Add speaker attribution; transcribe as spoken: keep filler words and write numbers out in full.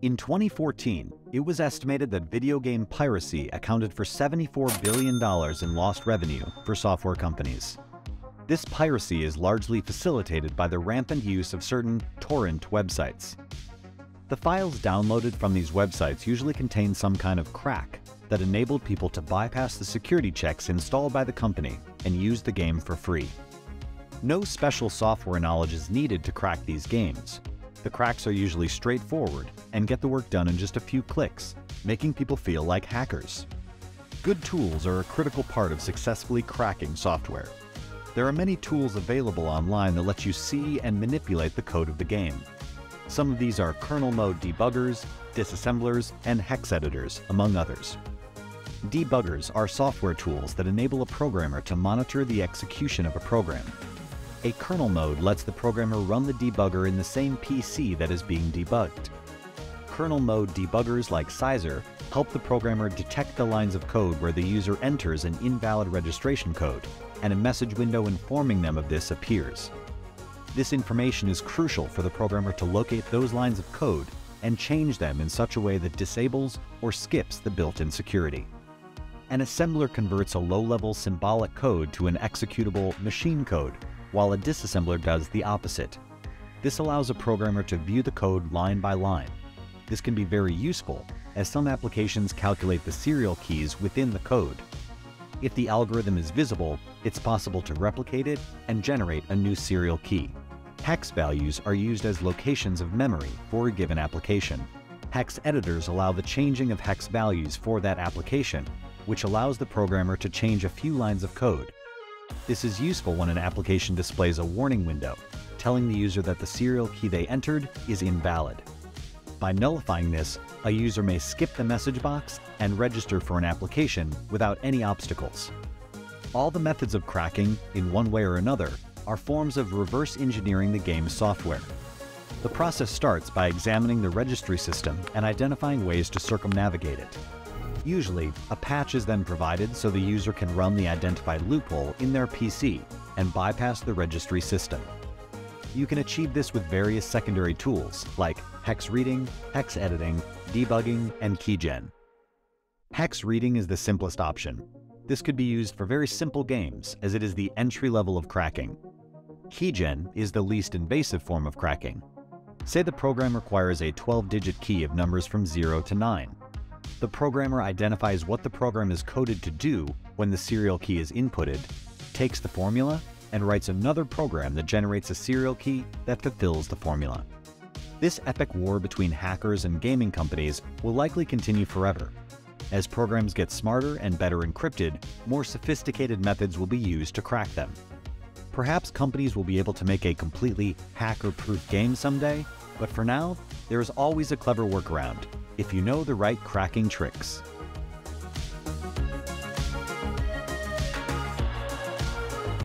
Speaker 1: In twenty fourteen, it was estimated that video game piracy accounted for seventy-four billion dollars in lost revenue for software companies. This piracy is largely facilitated by the rampant use of certain torrent websites. The files downloaded from these websites usually contain some kind of crack that enabled people to bypass the security checks installed by the company and use the game for free. No special software knowledge is needed to crack these games. The cracks are usually straightforward and get the work done in just a few clicks, making people feel like hackers. Good tools are a critical part of successfully cracking software. There are many tools available online that let you see and manipulate the code of the game. Some of these are kernel-mode debuggers, disassemblers, and hex-editors, among others. Debuggers are software tools that enable a programmer to monitor the execution of a program. A kernel mode lets the programmer run the debugger in the same P C that is being debugged. Kernel mode debuggers like Sizer help the programmer detect the lines of code where the user enters an invalid registration code, and a message window informing them of this appears. This information is crucial for the programmer to locate those lines of code and change them in such a way that disables or skips the built-in security. An assembler converts a low-level symbolic code to an executable machine code, while a disassembler does the opposite. This allows a programmer to view the code line by line. This can be very useful, as some applications calculate the serial keys within the code. If the algorithm is visible, it's possible to replicate it and generate a new serial key. Hex values are used as locations of memory for a given application. Hex editors allow the changing of hex values for that application, which allows the programmer to change a few lines of code. This is useful when an application displays a warning window, telling the user that the serial key they entered is invalid. By nullifying this, a user may skip the message box and register for an application without any obstacles. All the methods of cracking, in one way or another, are forms of reverse engineering the game's software. The process starts by examining the registry system and identifying ways to circumnavigate it. Usually, a patch is then provided so the user can run the identified loophole in their P C and bypass the registry system. You can achieve this with various secondary tools like hex-reading, hex-editing, debugging, and keygen. Hex-reading is the simplest option. This could be used for very simple games, as it is the entry level of cracking. Keygen is the least invasive form of cracking. Say the program requires a twelve-digit key of numbers from zero to nine. The programmer identifies what the program is coded to do when the serial key is inputted, takes the formula, and writes another program that generates a serial key that fulfills the formula. This epic war between hackers and gaming companies will likely continue forever. As programs get smarter and better encrypted, more sophisticated methods will be used to crack them. Perhaps companies will be able to make a completely hacker-proof game someday, but for now, there is always a clever workaround if you know the right cracking tricks.